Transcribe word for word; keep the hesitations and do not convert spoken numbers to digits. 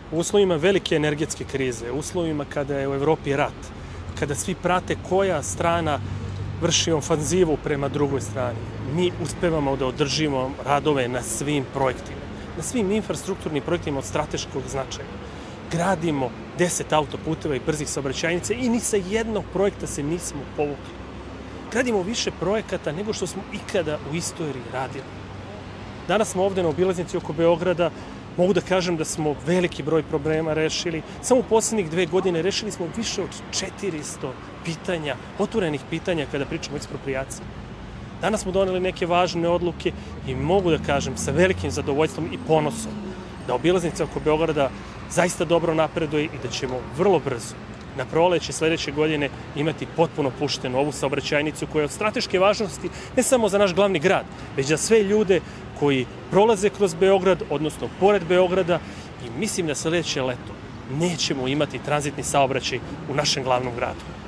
U uslovima velike energetske krize, u uslovima kada je u Evropi rat, kada svi prate koja strana vrši ofanzivu prema drugoj strani, mi uspevamo da održimo radove na svim projektima, na svim infrastrukturnim projektima od strateškog značaja. Gradimo deset autoputeva i brzih saobraćajnica i ni sa jednog projekta se nismo povukli. Gradimo više projekata nego što smo ikada u istoriji radili. Danas smo ovde na obilaznici oko Beograda. Mogu da kažem da smo veliki broj problema rešili. Samo u poslednjih dve godine rešili smo više od četiristo pitanja, otvorenih pitanja kada pričamo o eksproprijaciji. Danas smo doneli neke važne odluke i mogu da kažem sa velikim zadovoljstvom i ponosom da obilaznica oko Beograda zaista dobro napreduje i da ćemo vrlo brzo na proleće sledeće godine imati potpuno puštenu ovu saobraćajnicu koja je od strateške važnosti ne samo za naš glavni grad, već za sve ljude koji prolaze kroz Beograd, odnosno pored Beograda, i mislim da sledeće leto nećemo imati tranzitni saobraćaj u našem glavnom gradu.